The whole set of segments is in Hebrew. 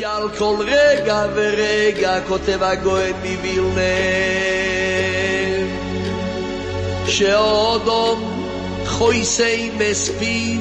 על כל רגע ורגע כותב הגאון מווילנה שאודום חויסי מספיד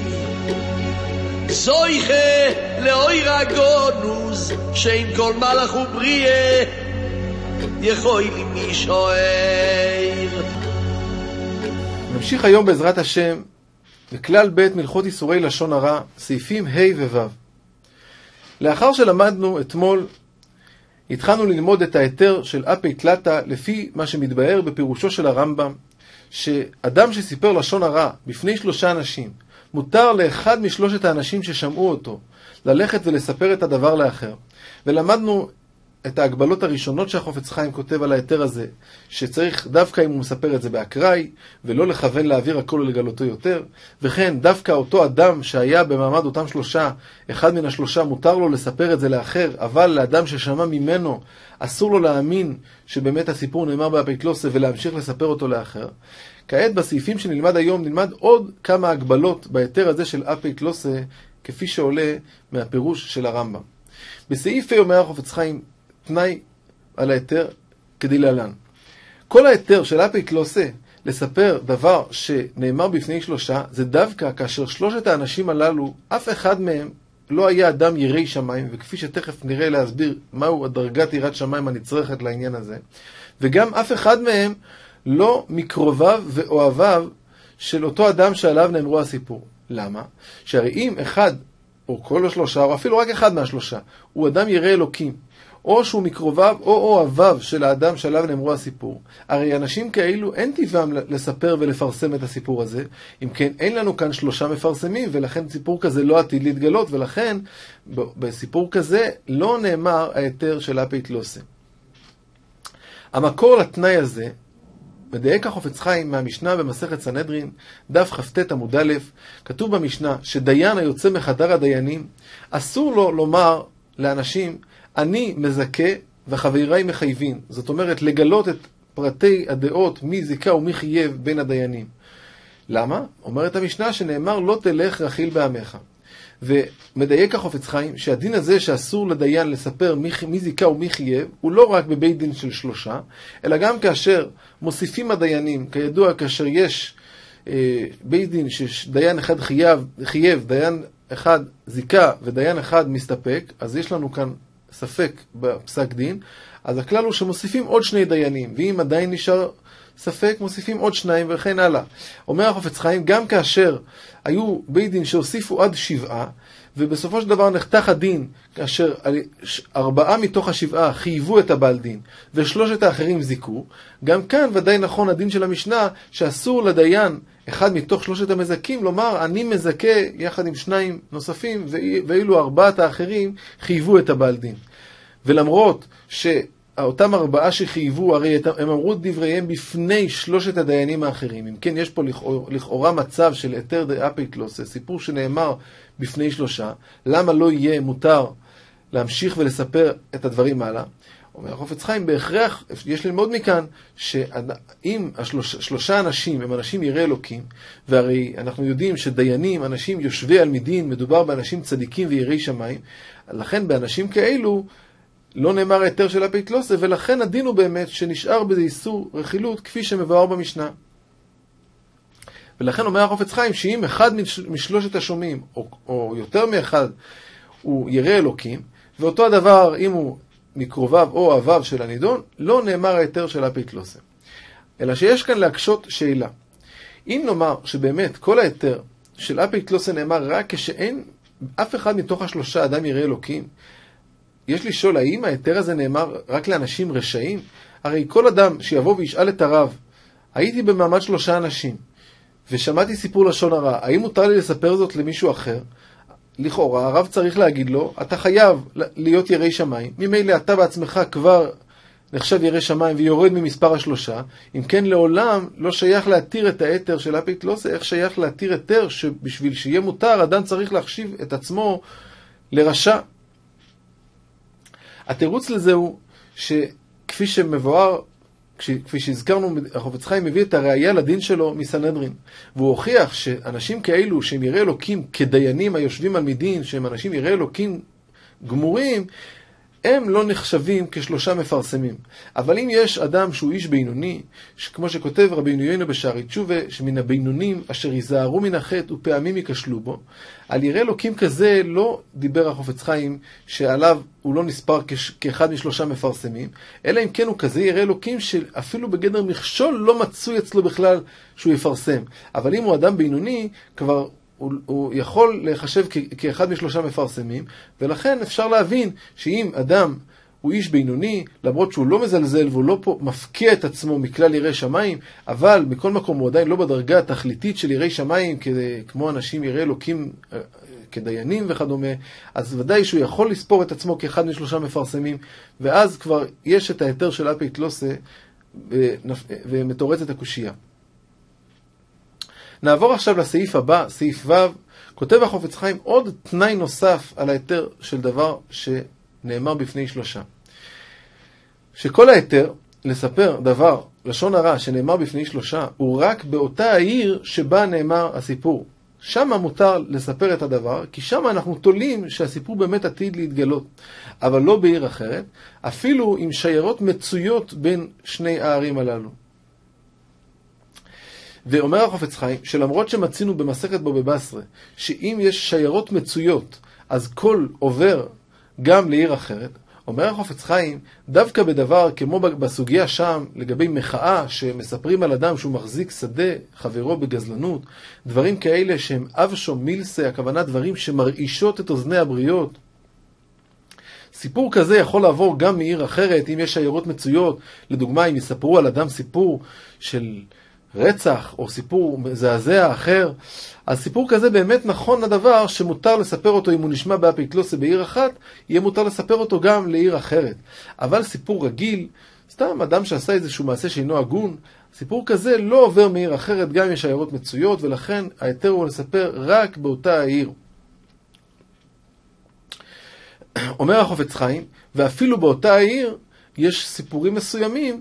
זויכה לאויר הגונוז שאין כל מלאך ובריאה יכול מי שוער. נמשיך היום בעזרת השם בכלל ב' מלכות איסורי לשון הרע, סעיפים ה' וו'. לאחר שלמדנו אתמול, התחלנו ללמוד את ההיתר של אפי תלתה לפי מה שמתבאר בפירושו של הרמב"ם, שאדם שסיפר לשון הרע בפני 3 אנשים, מותר לאחד משלושת האנשים ששמעו אותו ללכת ולספר את הדבר לאחר. ולמדנו את ההגבלות הראשונות שהחופץ חיים כותב על ההיתר הזה, שצריך דווקא אם הוא מספר את זה באקראי, ולא לכוון להעביר הכל ולגלותו יותר, וכן דווקא אותו אדם שהיה במעמד אותם 3, אחד מן ה3 מותר לו לספר את זה לאחר, אבל לאדם ששמע ממנו אסור לו להאמין שבאמת הסיפור נאמר באפיקלוסה ולהמשיך לספר אותו לאחר. כעת בסעיפים שנלמד היום נלמד עוד כמה הגבלות בהיתר הזה של אפיקלוסה, כפי שעולה מהפירוש של הרמב"ם. בסעיף ה' אומר החופץ חיים תנאי על ההיתר כדלהלן. כל ההיתר של אפיקלוסה לספר דבר שנאמר בפני 3 זה דווקא כאשר 3 האנשים הללו, אף אחד מהם לא היה אדם יראי שמיים, וכפי שתכף נראה להסביר מהו הדרגת יראת שמיים הנצרכת לעניין הזה, וגם אף אחד מהם לא מקרוביו ואוהביו של אותו אדם שעליו נאמרו הסיפור. למה? שהרי אם אחד או כל 3 או אפילו רק אחד מה3 הוא אדם ירא אלוקים, או שהוא מקרוביו או אוהביו של האדם שעליו נאמרו הסיפור, הרי אנשים כאלו אין טבעם לספר ולפרסם את הסיפור הזה. אם כן, אין לנו כאן 3 מפרסמים, ולכן סיפור כזה לא עתיד להתגלות, ולכן בסיפור כזה לא נאמר ההיתר של אפיקלוסה. המקור לתנאי הזה מדייק החופץ חיים מהמשנה במסכת סנהדרין, דף כ"ט עמוד א', כתוב במשנה שדיין היוצא מחדר הדיינים, אסור לו לומר לאנשים, אני מזכה וחבריי מחייבים. זאת אומרת, לגלות את פרטי הדעות מי זיכה ומי חייב בין הדיינים. למה? אומרת המשנה שנאמר לא תלך רכיל בעמך. ומדייק החופץ חיים שהדין הזה שאסור לדיין לספר מי זיכה ומי חייב, הוא לא רק בבית דין של 3, אלא גם כאשר מוסיפים הדיינים, כידוע כאשר יש בית דין שדיין אחד חייב, דיין אחד זיכה ודיין אחד מסתפק, אז יש לנו כאן ספק בפסק דין, אז הכלל הוא שמוסיפים עוד 2 דיינים, ואם עדיין נשאר ספק מוסיפים עוד 2 וכן הלאה. אומר החופץ חיים, גם כאשר היו בית דין שהוסיפו עד 7, ובסופו של דבר נחתך הדין כאשר 4 מתוך 7 חייבו את הבעל דין ו3 האחרים זיקו, גם כאן ודאי נכון הדין של המשנה שאסור לדיין אחד מתוך 3 המזכים לומר אני מזכה יחד עם 2 נוספים ואילו 4 האחרים חייבו את הבעל דין. ולמרות שאותם 4 שחייבו הרי הם אמרו דבריהם בפני 3 הדיינים האחרים, אם כן יש פה לכאורה מצב של היתר דאפיקלוסה, סיפור שנאמר בפני 3, למה לא יהיה מותר להמשיך ולספר את הדברים הלאה? אומר החופץ חיים, בהכרח יש ללמוד מכאן שאם 3 אנשים הם אנשים יראי אלוקים, והרי אנחנו יודעים שדיינים, אנשים יושבי על מדין, מדובר באנשים צדיקים ויראי שמיים, לכן באנשים כאלו לא נאמר ההיתר של אפיקלוסה, ולכן הדין הוא באמת שנשאר בזה איסור רכילות כפי שמבואר במשנה. ולכן אומר החופץ חיים שאם אחד משלושת השומעים או יותר מאחד הוא ירא אלוקים, ואותו הדבר אם הוא מקרוביו או אוהביו של הנידון, לא נאמר ההיתר של אפיקלוסה. אלא שיש כאן להקשות שאלה. אם נאמר שבאמת כל ההיתר של אפיקלוסה נאמר רק כשאין אף אחד מתוך 3 אדם ירא אלוקים, יש לשאול האם ההיתר הזה נאמר רק לאנשים רשעים? הרי כל אדם שיבוא וישאל את הרב, הייתי במעמד 3 אנשים ושמעתי סיפור לשון הרע, האם מותר לי לספר זאת למישהו אחר? לכאורה הרב צריך להגיד לו, אתה חייב להיות יראי שמיים, ממילא אתה בעצמך כבר נחשב ירא שמיים ויורד ממספר 3, אם כן לעולם לא שייך להתיר את ההיתר של אפיקלוסה, איך שייך להתיר היתר שבשביל שיהיה מותר אדם צריך להחשיב את עצמו לרשע. התירוץ לזה הוא שכפי שמבואר, כפי שהזכרנו, החופץ חיים מביא את הראייה לדין שלו מסנהדרין, והוא הוכיח שאנשים כאלו שהם יראי אלוקים כדיינים היושבים על מדין, שהם אנשים יראי אלוקים גמורים, הם לא נחשבים כשלושה מפרסמים. אבל אם יש אדם שהוא איש בינוני, כמו שכותב רבי יונינו בשערי תשובה, שמן הבינונים אשר ייזהרו מן החטא ופעמים ייכשלו בו, על ירא אלוקים כזה לא דיבר החפץ חיים שעליו הוא לא נספר כאחד משלושה מפרסמים, אלא אם כן הוא כזה ירא אלוקים שאפילו בגדר מכשול לא מצוי אצלו בכלל שהוא יפרסם. אבל אם הוא אדם בינוני, כבר הוא יכול לחשב כאחד משלושה מפרסמים, ולכן אפשר להבין שאם אדם הוא איש בינוני, למרות שהוא לא מזלזל והוא לא מפקיע את עצמו מכלל יראי שמיים, אבל מכל מקום הוא עדיין לא בדרגה התכליתית של יראי שמיים, כמו אנשים יראי אלוקים כדיינים וכדומה, אז ודאי שהוא יכול לספור את עצמו כאחד משלושה מפרסמים, ואז כבר יש את ההיתר של אפית לוסה ומתורץ את הקושייה. נעבור עכשיו לסעיף הבא, סעיף ו', כותב החפץ חיים עוד תנאי נוסף על ההיתר של דבר שנאמר בפני שלושה. שכל ההיתר לספר דבר, לשון הרע, שנאמר בפני שלושה, הוא רק באותה העיר שבה נאמר הסיפור. שם מותר לספר את הדבר, כי שם אנחנו תולים שהסיפור באמת עתיד להתגלות, אבל לא בעיר אחרת, אפילו עם שיירות מצויות בין שני הערים הללו. ואומר החפץ חיים, שלמרות שמצינו במסכת בו בבשרה, שאם יש שיירות מצויות, אז כל עובר גם לעיר אחרת, אומר החפץ חיים, דווקא בדבר כמו בסוגיה שם, לגבי מחאה שמספרים על אדם שהוא מחזיק שדה חברו בגזלנות, דברים כאלה שהם אבשו מילסה, הכוונה דברים שמרעישות את אוזני הבריות, סיפור כזה יכול לעבור גם מעיר אחרת, אם יש שיירות מצויות, לדוגמה אם יספרו על אדם סיפור של רצח או סיפור מזעזע אחר, אז סיפור כזה באמת נכון הדבר שמותר לספר אותו אם הוא נשמע באפית לוסה בעיר אחת, יהיה מותר לספר אותו גם לעיר אחרת. אבל סיפור רגיל, סתם אדם שעשה איזשהו מעשה שאינו הגון, סיפור כזה לא עובר מעיר אחרת גם אם יש שיירות מצויות, ולכן ההיתר הוא לספר רק באותה העיר. אומר החפץ חיים, ואפילו באותה העיר יש סיפורים מסוימים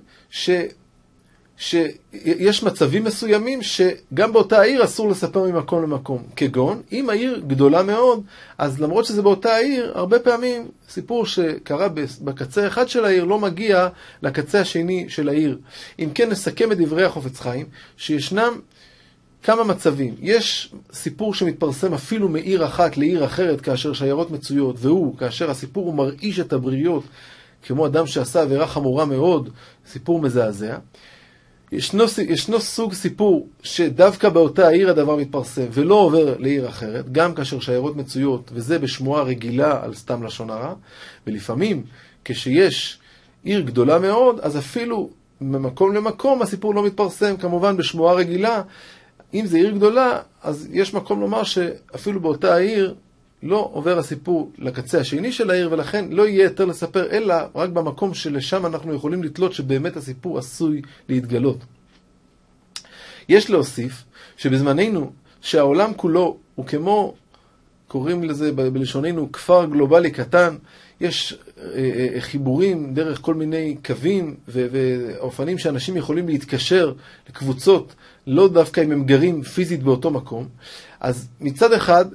שיש מצבים מסוימים שגם באותה העיר אסור לספר ממקום למקום. כגון, אם העיר גדולה מאוד, אז למרות שזה באותה העיר, הרבה פעמים סיפור שקרה בקצה אחד של העיר לא מגיע לקצה השני של העיר. אם כן, נסכם את דברי החפץ חיים, שישנם כמה מצבים. יש סיפור שמתפרסם אפילו מעיר אחת לעיר אחרת כאשר שיירות מצויות, והוא, כאשר הסיפור הוא מרעיש את הבריות, כמו אדם שעשה עבירה חמורה מאוד, סיפור מזעזע. ישנו סוג סיפור שדווקא באותה העיר הדבר מתפרסם ולא עובר לעיר אחרת, גם כאשר שיירות מצויות, וזה בשמועה רגילה על סתם לשון הרע, ולפעמים כשיש עיר גדולה מאוד, אז אפילו ממקום למקום הסיפור לא מתפרסם, כמובן בשמועה רגילה. אם זה עיר גדולה, אז יש מקום לומר שאפילו באותה העיר לא עובר הסיפור לקצה השני של העיר, ולכן לא יהיה יותר לספר, אלא רק במקום שלשם אנחנו יכולים לתלות שבאמת הסיפור עשוי להתגלות. יש להוסיף שבזמננו, שהעולם כולו הוא כמו, קוראים לזה בלשוננו, כפר גלובלי קטן, יש חיבורים דרך כל מיני קווים ואופנים שאנשים יכולים להתקשר לקבוצות, לא דווקא אם הם גרים פיזית באותו מקום. אז מצד אחד,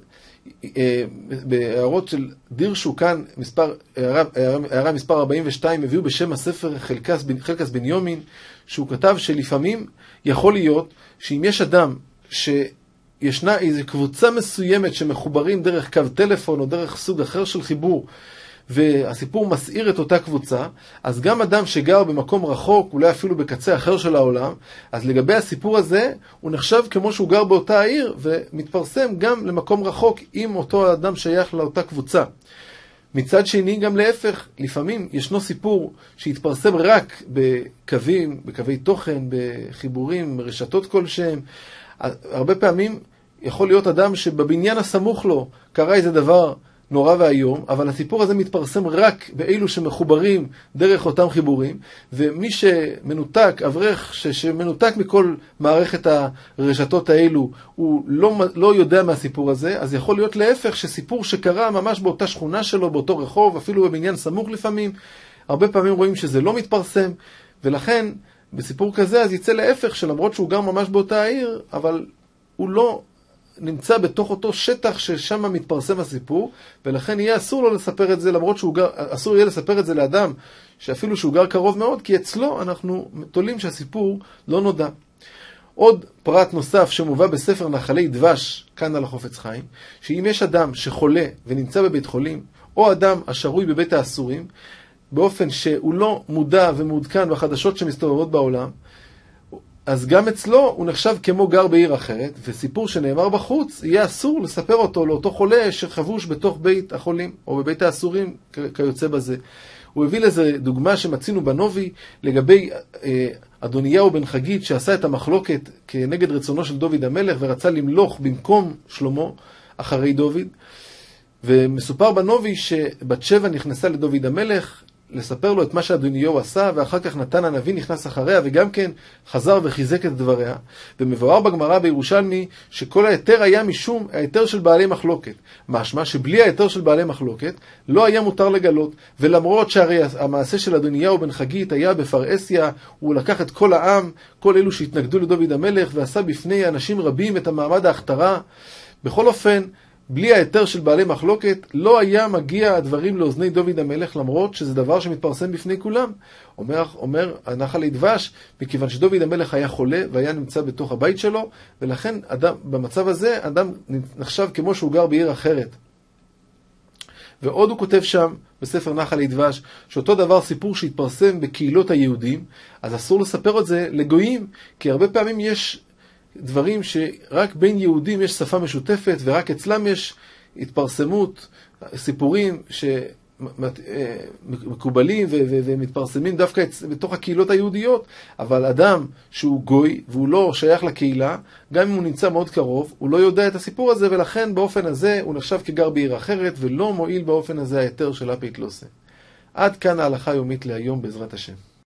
בהערות של דיר שוקן, הערה מספר 42, הביאו בשם הספר חלקס בניומין, שהוא כתב שלפעמים יכול להיות שאם יש אדם שישנה איזו קבוצה מסוימת שמחוברים דרך קו טלפון או דרך סוג אחר של חיבור, והסיפור מסעיר את אותה קבוצה, אז גם אדם שגר במקום רחוק, אולי אפילו בקצה אחר של העולם, אז לגבי הסיפור הזה, הוא נחשב כמו שהוא גר באותה העיר, ומתפרסם גם למקום רחוק עם אותו אדם שייך לאותה קבוצה. מצד שני, גם להפך, לפעמים ישנו סיפור שהתפרסם רק בקווי תוכן, בחיבורים, רשתות כלשהם. הרבה פעמים יכול להיות אדם שבבניין הסמוך לו קרה איזה דבר נורא והיום, אבל הסיפור הזה מתפרסם רק באלו שמחוברים דרך אותם חיבורים, ומי שמנותק, אברך שמנותק מכל מערכת הרשתות האלו, הוא לא יודע מהסיפור הזה, אז יכול להיות להפך שסיפור שקרה ממש באותה שכונה שלו, באותו רחוב, אפילו בבניין סמוך לפעמים, הרבה פעמים רואים שזה לא מתפרסם, ולכן בסיפור כזה אז יצא להפך שלמרות שהוא גר ממש באותה העיר, אבל הוא לא נמצא בתוך אותו שטח ששם מתפרסם הסיפור, ולכן יהיה אסור לו לספר את זה, למרות אסור יהיה לספר את זה לאדם, שאפילו שהוא גר קרוב מאוד, כי אצלו אנחנו תולים שהסיפור לא נודע. עוד פרט נוסף שמובא בספר נחלי דבש, כאן על החופץ חיים, שאם יש אדם שחולה ונמצא בבית חולים, או אדם השרוי בבית האסורים, באופן שהוא לא מודע ומעודכן בחדשות שמסתובבות בעולם, אז גם אצלו הוא נחשב כמו גר בעיר אחרת, וסיפור שנאמר בחוץ, יהיה אסור לספר אותו לאותו חולה שחבוש בתוך בית החולים, או בבית האסורים כיוצא בזה. הוא הביא לזה דוגמה שמצינו בנובי, לגבי אדוניהו בן חגית, שעשה את המחלוקת כנגד רצונו של דוד המלך, ורצה למלוך במקום שלמה אחרי דוד. ומסופר בנובי שבת שבע נכנסה לדוד המלך, לספר לו את מה שאדוניהו עשה, ואחר כך נתן הנביא נכנס אחריה, וגם כן חזר וחיזק את דבריה. ומבואר בגמרא בירושלמי, שכל היתר היה משום היתר של בעלי מחלוקת. משמע שבלי היתר של בעלי מחלוקת, לא היה מותר לגלות. ולמרות שהרי המעשה של אדוניהו בן חגית היה בפרהסיה, הוא לקח את כל העם, כל אלו שהתנגדו לדוד המלך, ועשה בפני אנשים רבים את המעמד ההכתרה. בכל אופן, בלי היתר של בעלי מחלוקת, לא היה מגיע הדברים לאוזני דוד המלך, למרות שזה דבר שמתפרסם בפני כולם. אומר הנחלי דבש, מכיוון שדוד המלך היה חולה והיה נמצא בתוך הבית שלו, ולכן במצב הזה אדם נחשב כמו שהוא גר בעיר אחרת. ועוד הוא כותב שם בספר נחלי דבש, שאותו דבר סיפור שהתפרסם בקהילות היהודים, אז אסור לספר את זה לגויים, כי הרבה פעמים יש דברים שרק בין יהודים יש שפה משותפת, ורק אצלם יש התפרסמות, סיפורים שמקובלים ומתפרסמים דווקא בתוך הקהילות היהודיות, אבל אדם שהוא גוי והוא לא שייך לקהילה, גם אם הוא נמצא מאוד קרוב, הוא לא יודע את הסיפור הזה, ולכן באופן הזה הוא נחשב כגר בעיר אחרת, ולא מועיל באופן הזה היתר של אפית לא עושה. עד כאן ההלכה היומית להיום בעזרת השם.